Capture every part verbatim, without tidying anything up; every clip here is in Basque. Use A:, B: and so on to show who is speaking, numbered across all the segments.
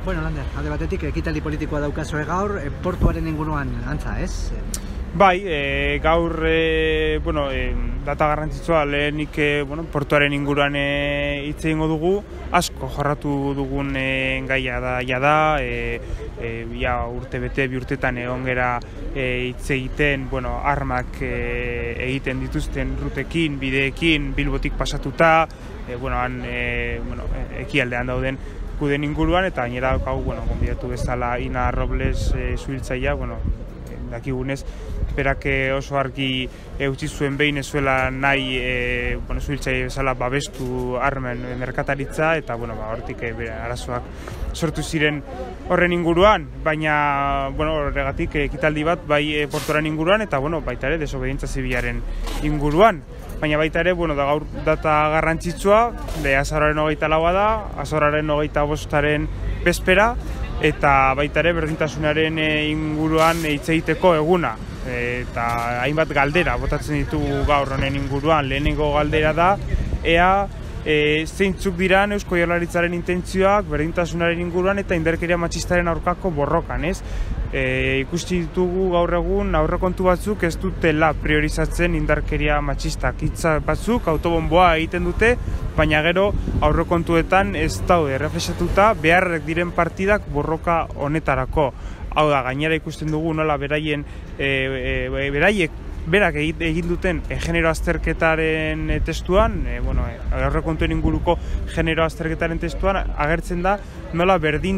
A: Bueno, Lander, alde batetik, ekitaldi politikoa daukazue gaur, e, portuaren inguruan antza, ez?
B: Bai, e, gaur e, bueno, e, data garrantzitsua lehenik e, bueno, portuaren inguruan hitz e, egingo dugu, asko jorratu dugun e, gaia da, ja da, e, e, ja urte bete, bi urtetan egon gera hitz e, egiten, bueno, armak e, egiten dituzten rutekin, bideekin, Bilbotik pasatuta, e, bueno, han, e, bueno, ekialdean dauden kuden inguruan, eta gainera hau, bueno, gonbidatu bezala Ina Robles e, zuhiltzailea, bueno, dakigunez, berak oso argi e, utzi zuen behin ez zuela nahi e, bueno, zuhiltzaile bezala babestu armen merkataritza, eta bueno, ba, hortik e, bere arazoak sortu ziren horren inguruan, baina bueno, horregatik ekitaldi bat bai e, portuaren inguruan, eta bueno, baita ere desobedientzia zibilaren inguruan. Baina baita ere, bueno, da gaur data garrantzitsua, de azaroaren hogeita laua da, azaroaren hogeita bostaren bezpera, eta baita ere berdintasunaren inguruan hitz egiteko eguna. Eta hainbat galdera botatzen ditugu gaur honen inguruan. Lehenengo galdera da, ea e, zeintzuk diran Eusko Jaurlaritzaren intentzioak berdintasunaren inguruan eta indarkeria matxistaren aurkako borrokan, ez? E, ikusti ditugu gaur egun aurrekontu batzuk ez dutela priorizatzen indarkeria matxistak. Hitza batzuk autobonboa egiten dute, baina gero aurrekontuetan ez daude erreflexatuta beharrek diren partidak borroka honetarako. Hau da, gainera ikusten dugu nola beraien, e, e, beraiek berak egin duten e, genero azterketaren e, testuan, e, bueno, e, aurrekontuen inguruko genero azterketaren testuan agertzen da nola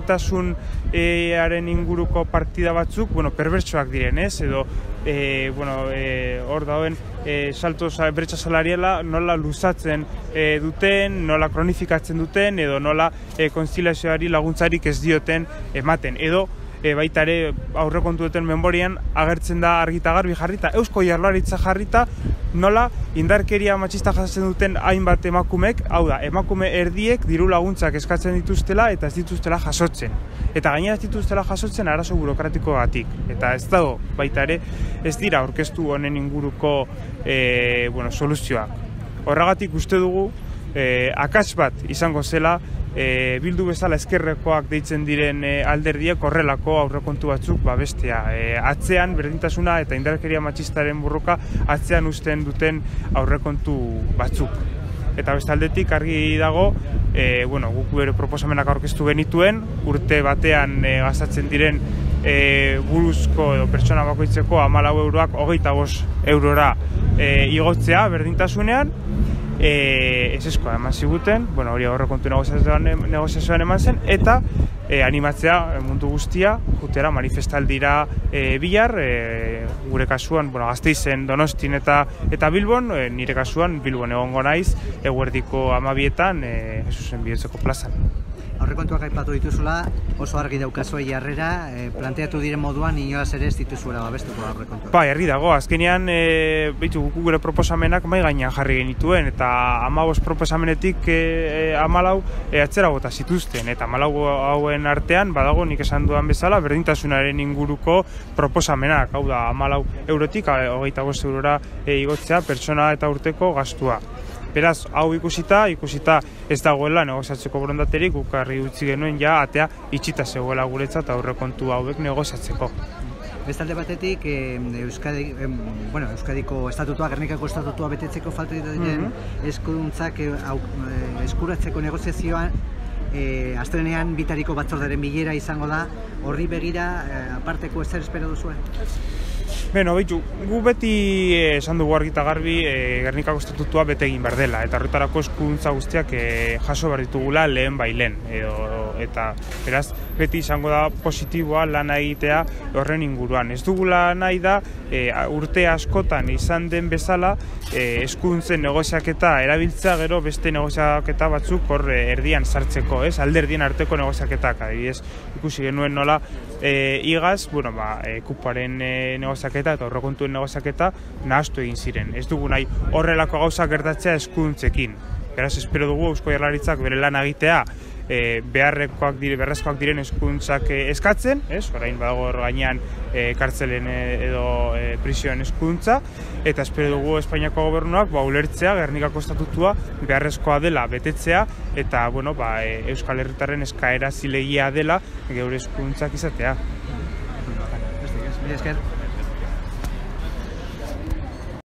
B: berdintasunaren inguruko partida batzuk, bueno, perbertsoak diren, ez? Edo, e, bueno, e, hor dauen e, salto bretxa salariala nola luzatzen e, duten, nola kronifikatzen duten, edo nola e, konziliazioari laguntzarik ez dioten ematen, edo E, baita ere aurrekontueten memorian agertzen da argita garbi jarrita, Eusko Jaurlaritza jarrita, nola indarkeria matxista jasatzen duten hainbat emakumek, hau da, emakume erdiek diru laguntzak eskatzen dituztela eta ez dituztela jasotzen. Eta gainera ez dituztela jasotzen arazo burokratikoagatik. Eta ez dago, baita ere, ez dira aurkeztu honen inguruko e, bueno, soluzioak. Horregatik uste dugu, e, akats bat izango zela, E, bildu bezala ezkerrekoak deitzen diren e, alderdiek horrelako aurrekontu batzuk babestea. E, atzean berdintasuna eta indarkeria matxistaren burroka atzean uzten duten aurrekontu batzuk. Eta beste aldetik argi dago, e, bueno, guk bere proposamenak aurkeztu genituen, urte batean e, gastatzen diren e, buruzko edo pertsona bakoitzeko hamalau euroak hogeita bost eurora e, igotzea berdintasunean. E, ez eskoa eman ziguten, bueno, hori aurrekontu negoziazioan, negoziazioan eman zen, eta e, animatzea mundu guztia, jutera manifestaldira e, bihar, e, gure kasuan, bueno, Gasteizen, Donostin eta eta Bilbon, e, nire kasuan Bilbon egongo naiz, eguerdiko amabietan, e, Jesusen Bihotzeko plazan.
A: Aurrekontuak aipatu dituzula, oso argi daukazue jarrera, e, planteatu diren moduan inolaz ere ez dituzuela babestuko aurrekontuak.
B: Bai, herri dago, azkenean e, beitu guku gure proposamenak mai gainean jarri genituen, eta hamabost proposamenetik e, hamalau e, atzera bota zituzten, eta hamalau hauen artean badago nik esan dudan bezala berdintasunaren inguruko proposamenak, hau da hamalau eurotik hogeita bost eurora e, igotzea pertsona eta urteko gastua. Beraz, hau ikusita, ikusita ez dagoela negoziatzeko borondaterik, guk argi utzi genuen ja atea itxita zegoela guretzat aurrekontu hauek negoziatzeko.
A: Bestalde batetik, eh, Euskadi, eh, bueno, Euskadiko estatutua, Gernikako estatutua betetzeko falta diren mm-hmm. eskuduntzak eh, eh, eskuratzeko negoziazioan, eh, astelehenean bitariko batzordaren bilera izango da, horri begira eh, aparteko ezer espero duzuen?
B: Beno, beitu, gu beti eh, esan dugu argita garbi eh, Gernikako estatutua bete egin behar dela, eta horretarako eskuduntza guztiak eh, jaso behar ditugula lehen bai lehen. Edo, eta beraz, beti izango da positiboa lana egitea horren inguruan. Ez dugula nahi da, e, urte askotan izan den bezala, e, eskuduntzen negoziaketa erabiltzea gero beste negoziaketa batzuk hor erdian sartzeko, ez? Alderdien arteko negoziaketak, adibidez, ikusi genuen nola e, igaz, bueno, ba, e, kupoaren e, negoziaketa eta aurrekontuen negoziaketa nahastu egin ziren. Ez dugu nahi horrelako gauzak gertatzea eskuduntzekin. Beraz, espero dugu Eusko Jaurlaritzak bere lan egitea e, beharrekoak dire, beharrezkoak diren eskuntzak e, eskatzen, ez? Orain badago hor gainean e, kartzelen e, edo e, prisioen eskuntza, eta espero dugu Espainiako gobernuak ba, ulertzea Gernikako estatutua beharrezkoa dela betetzea, eta bueno, ba, e, Euskal Herritarren eskaera zilegia dela geure eskuntzak izatea.
A: Mila esker.